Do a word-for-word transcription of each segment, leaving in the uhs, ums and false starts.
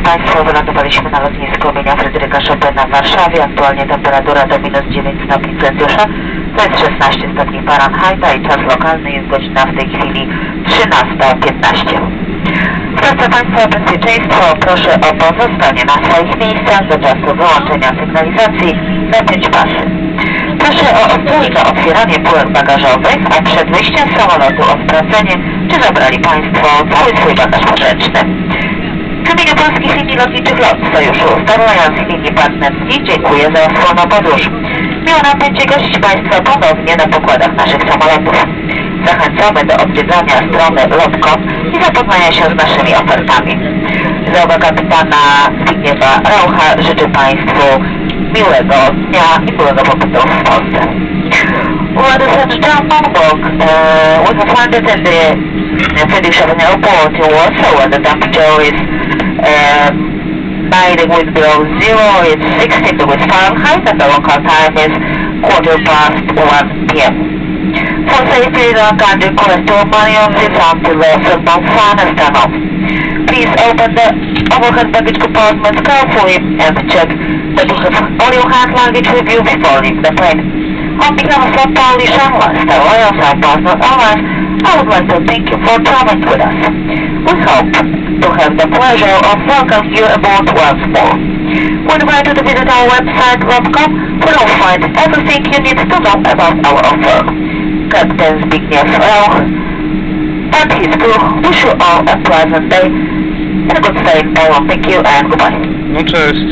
Państwo, wylądowaliśmy na lotnisku imienia Fryderyka Chopina w Warszawie. Aktualnie temperatura to minus dziewięć stopni Celsjusza, to jest szesnaście stopni Fahrenheita i czas lokalny jest godzina w tej chwili trzynasta piętnaście. Zwracam Państwa o bezpieczeństwo. Proszę o pozostanie na swoich miejscach do czasu wyłączenia sygnalizacji na pięć pasy. Proszę o ostrożne otwieranie półek bagażowych, a przed wyjściem z samolotu o sprawdzenie, czy zabrali Państwo cały swój bagaż podręczny. W imieniu Polskich Linii Lotniczych LOT Sojuszu Starlines Linii Partnerskich dziękuję za wspólną podróż. Miło nam będzie gościć Państwa ponownie na pokładach naszych samolotów. Zachęcamy do odwiedzania strony lot kropka com i zapoznania się z naszymi ofertami. Załoga kapitana Zbigniewa Raucha życzy Państwu miłego dnia i miłego pobytu w Polsce. Ladies and gentlemen, uh, we have landed in the Frederick Chopin Airport in Warsaw, where the temperature is uh, nine degrees below zero, it's sixteen degrees Fahrenheit, and the local time is quarter past one p m For safety, the kind request to money on this until the football fan is turned off. Please open the overhead baggage compartments carefully and check that you have all your hand luggage with you before leaving the plane. On behalf of Fort Polish Airlines, Star Alliance, and Partner Airlines, I would like to thank you for traveling with us. We hope to have the pleasure of welcoming you aboard once more. We invite you to visit our website, lot dot com, where you'll find everything you need to know about our offer. Captain Zbigniew Rauch and his crew wish you all a pleasant day and a good stay in Poland. Thank you and goodbye. No cześć.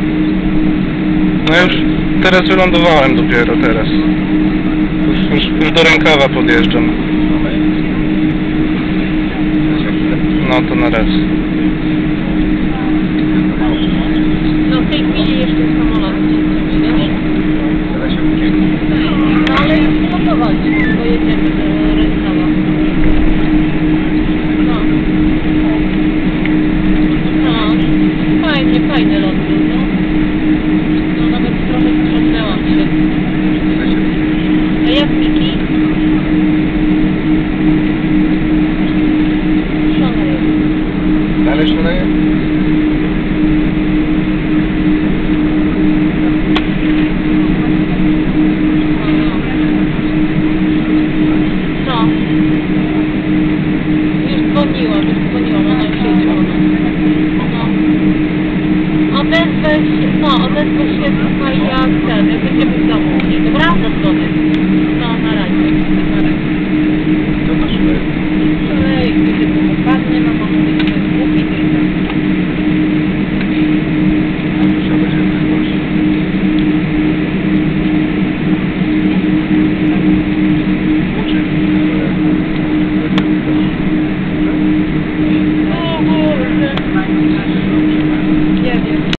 No już teraz wylądowałem dopiero teraz. Już, już, już do Rękawa podjeżdżam. No to na raz. No w tej chwili jeszcze samolot nie no ale już wylądować, bo jedziemy do Rękawa. No. No, fajnie, fajny lot był, no. No nawet trochę wstrząsnęłam się. A jak Miki? Szaleje. Dalej szaleje? Dzwoniłam, już dzwoniłam, ona już jedzie, no. Odezwę się, no, odezwę się, słuchaj, jak ten,